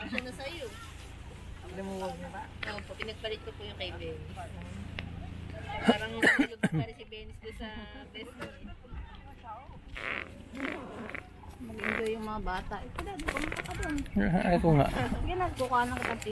Siya na sa'yo. Lumuwag na ba? Opo, pinagpalit ko po yung kay Benny. Parang nalulog pa rin si Benny doon sa best niya. Mag-enjoy yung mga bata. Ito dad, pumunta ka doon. Ay ko nga. Sige na, kukuha ng kapatid.